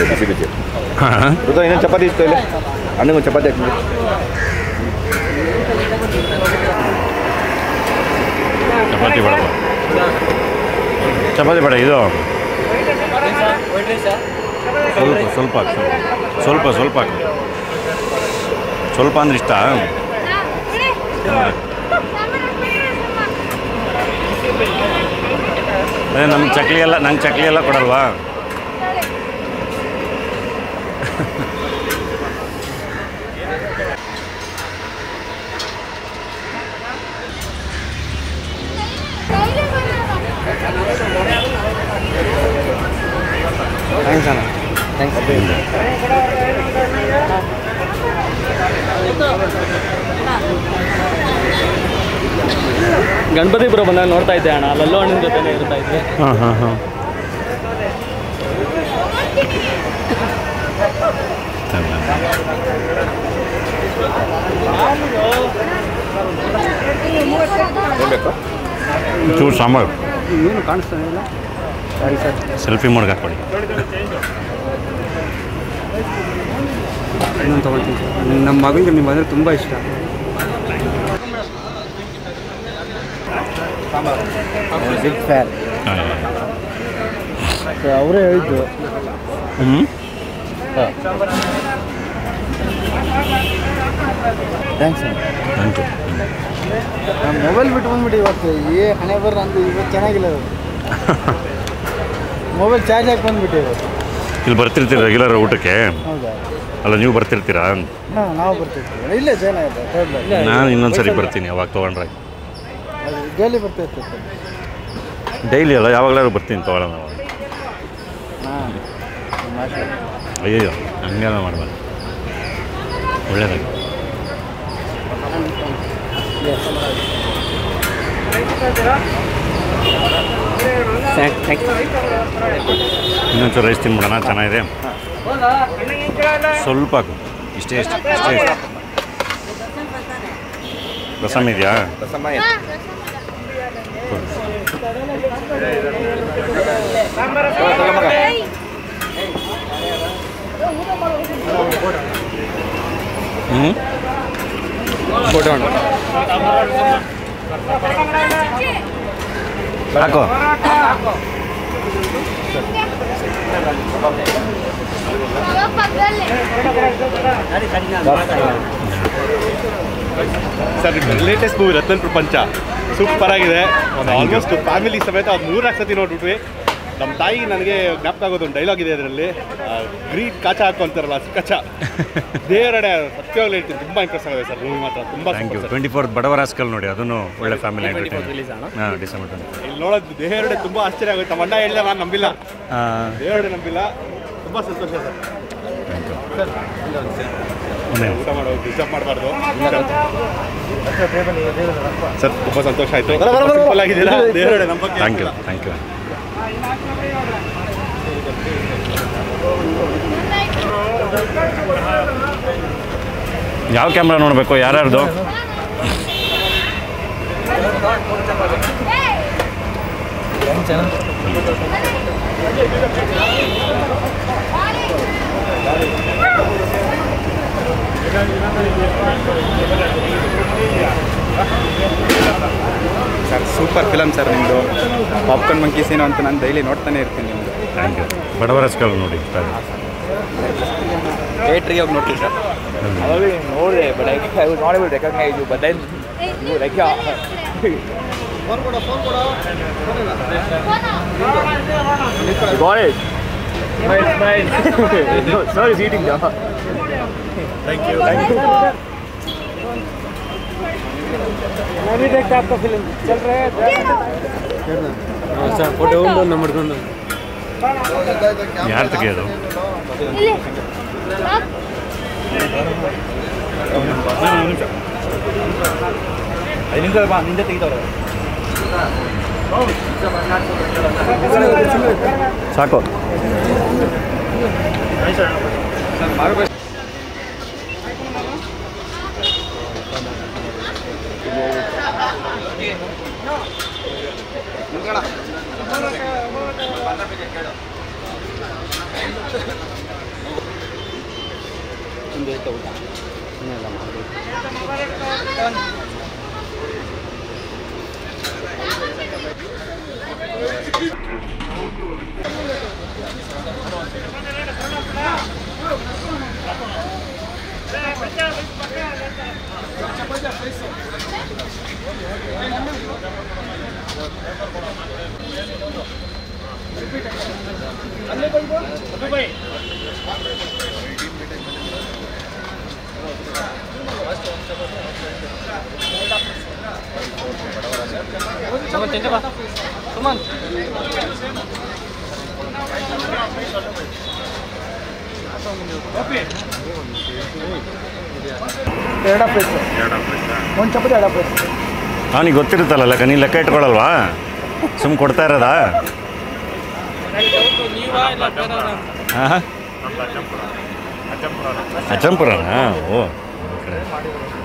ಬಿಸಿ ಬಿಸಿ. ಋತು ಇನ್ನೊಂದು ಚಪಾತಿ ಇತ್ತು ಇಲ್ಲಿ, ಅಣ್ಣಗೆ ಒಂದು ಚಪಾತಿ ಹಾಕಿದ್ವಿ. ಚಪಾತಿ ಬೇಡಪ್ಪ, ಚಪಾತಿ ಬೇಡ, ಇದು ಸ್ವಲ್ಪ ಸ್ವಲ್ಪ ಸ್ವಲ್ಪ ಹಾಕು. ಸ್ವಲ್ಪ ಅಂದ್ರೆ ಇಷ್ಟ. ಅದೇ ನಂಗೆ ಚಕ್ಲಿ ಎಲ್ಲ ಕೊಡಲ್ವಾ? ಥ್ಯಾಂಕ್ಸ್ ಅಣ್ಣ, ಥ್ಯಾಂಕ್ಸ್. ಗಣಪತಿಪುರ ಬಂದಾಗ ನೋಡ್ತಾ ಇದ್ದೆ ಅಣ್ಣ, ಲಲ್ಲು ಅಣ್ಣನ ಜೊತೆನೇ ಇರ್ತಾ ಇದ್ದೆ. ಹಾಂ ಚೂರು ಸಾಂಬಾರು ಏನು ಕಾಣಿಸ್ತಾನೆ ಇಲ್ಲ. ಸರಿ ಸರ್, ಸೆಲ್ಫಿ ಮೋಡ್ಗೆ ಹಾಕ್ಕೊಳ್ಳಿ. ಇನ್ನೊಂದು ತೊಗೊಳ್ತೀನಿ ಸರ್. ನಮ್ಮ ಮಗಳಿಗೆ ನಿಮ್ಮ ಅಂದರೆ ತುಂಬ ಇಷ್ಟ. Big fan. ಅವರೇ ಹೇಳಿದ್ದು. ಥ್ಯಾಂಕ್ಸ್ ಅಣ್ಣ. Thank you. ನಾನು ಮೊಬೈಲ್ ಬಿಟ್ಟು ಬಂದ್ಬಿಟ್ಟು ಇವತ್ತು ಹಣೆ ಬರ್ರ ಅಂದು ಇವತ್ತು ಚೆನ್ನಾಗಿಲ್ಲ. ಮೊಬೈಲ್ ಚಾರ್ಜ್ ಹಾಕಿ ಬಂದ್ಬಿಟ್ಟು ಇವತ್ತು. ಇಲ್ಲಿ ಬರ್ತಿರ್ತೀರ ರೆಗ್ಯುಲರ್ ಊಟಕ್ಕೆ? ಹೌದಾ? ಅಲ್ಲ, ನೀವು ಬರ್ತಿರ್ತೀರಾ? ಹಾಂ, ನಾವು ಬರ್ತಿರ್ತೀವಿ. ಇಲ್ಲೇ ಜೈನ ಇದೆ. ನಾನು ಇನ್ನೊಂದು ಸರಿ ಬರ್ತೀನಿ, ಅವಾಗ ತೊಗೊಂಡ್ರೆ. ಡೈಲಿ ಬರ್ತಿರ್ತೀವಿ. ಡೈಲಿ ಅಲ್ಲ, ಯಾವಾಗಲಾದ್ರು ಬರ್ತೀನಿ ತೊಗೊಳ್ಳೋಣ. ಹಾಂ, ಅಯ್ಯಯ್ಯೋ, ಹಂಗೆಲ್ಲ ಮಾಡಬಾರ್ದು. ಒಳ್ಳೆಯದಾಗಿ. ಇನ್ನೊಂಚೂರು ರೈಸ್ ತಿನ್ಬಿಡೋಣ, ಚೆನ್ನಾಗಿದೆ. ಸ್ವಲ್ಪ ಹಾಕು, ಇಷ್ಟೇ. ರಸಮ್ ಇದೆಯಾ? ಫೋಟೋ ಹಾಕೋ. ಸರ್, ಲೇಟೆಸ್ಟ್ ಮೂವಿ ರತ್ನ ಪ್ರಪಂಚ ಸೂಪರ್ ಆಗಿದೆ. ಆಲ್ಮೋಸ್ಟ್ ಫ್ಯಾಮಿಲಿ ಸಮೇತ ಅದು 3 ಸತಿ ನೋಡ್ಬಿಟ್ವಿ. ನಮ್ಮ ತಾಯಿ ನನಗೆ ಜ್ಞಾಪಕ ಆಗೋದು ಒಂದು ಡೈಲಾಗ್ ಇದೆ ಅದರಲ್ಲಿ, ಗ್ರೀಟ್ ಕಾಚ ಹಾಕೊಂತಾರಲ್ಲ, ಕಚ ದೇವರಡೆ. ಸತ್ಯವಾಗ್ಲೂ ಹೇಳ್ತೀನಿ, ತುಂಬ ಇಂಟ್ರೆಸ್ಟ್ ಆಗಿದೆ ಸರ್ ಮೂವಿ ಮಾತ್ರ. ತುಂಬ ಥ್ಯಾಂಕ್ ಯು. 24th ಬಡವರ ರಾಸ್ಕಲ್ ನೋಡಿ, ಅದನ್ನು ಒಳ್ಳೆ ಫ್ಯಾಮಿಲಿ ಎಂಟರ್ಟೈನ್ಮೆಂಟ್. ಹಾಂ, ಡಿಸೆಂಬರ್ 24. ಇಲ್ಲಿ ನೋಡೋದು ದೇವರಡೆ ತುಂಬ ಆಶ್ಚರ್ಯ ಆಗುತ್ತೆ. ನಮ್ಮ ಅಣ್ಣ ಹೇಳಿಲ್ಲ, ನಾನು ನಂಬಿಲ್ಲ. ದೇವರಡೆ ನಂಬಿಲ್ಲ. ತುಂಬ ಸಂತೋಷ ಸರ್. Thank you. ಊಟ ಮಾಡೋದು ಡಿಸ್ಟರ್ಬ್ ಮಾಡಬಾರ್ದು ಸರ್. ತುಂಬ ಸಂತೋಷ ಆಯಿತು. ದೇವರಡೆ ನಮ್ಮ ಬಗ್ಗೆ. Thank you. Thank you. ಯಾವ ಕ್ಯಾಮ್ರಾ ನೋಡಬೇಕು? ಯಾರ್ಯಾರ್ದು? ಸರ್, ಸೂಪರ್ ಫಿಲಮ್ ಸರ್ ನಿಮ್ಮದು. ಪಾಪ್ಕಾರ್ನ್ ಮಂಕೀಸ್ ಏನೋ ಅಂತ ನಾನು ಡೈಲಿ ನೋಡ್ತಾನೆ ಇರ್ತೀನಿ ನಿಮ್ಮದು. Thank you. ಬಡವರ ರಾಸ್ಕಲ್ ನೋಡಿ. ಥಿಯೇಟ್ರಿಗೆ ಹೋಗಿ ನೋಡ್ತೀವಿ ಸರ್. ನೋಡಿದೆ, but I was not able to recognise you, but then you like got it. Smile. No, sir is eating now. Thank you. मैं भी देखता आपका फिल्म चल रहा है. अच्छा, फोटो ಒಂದು ಮಾಡ್ಕೊಂಡು ಯಾರು ತೆಗೆಯೋದು? ನಿಂದೆ ತೆಗಿತವ್ರೆ. ಸಾಕು. No. ನಿಮ್ದು ಐತೆ ಊಟ ಇನ್ನೆಲ್ಲ ಮಾಡಿ ಒಂದು ಚಪಾತಿ ಎರಡು ಪ್ಲೇಸ್. ಅವನಿಗೆ ಗೊತ್ತಿರುತ್ತಲ್ಲ ಲೆಕ್ಕ, ನೀನು ಲೆಕ್ಕ ಇಟ್ಕೊಳಲ್ವಾ, ಸುಮ್ಮನೆ ಕೊಡ್ತಾ ಇರೋದಾ? ಹಾಂ, ಅಜ್ಜಂಪುರನಾ? ಓ,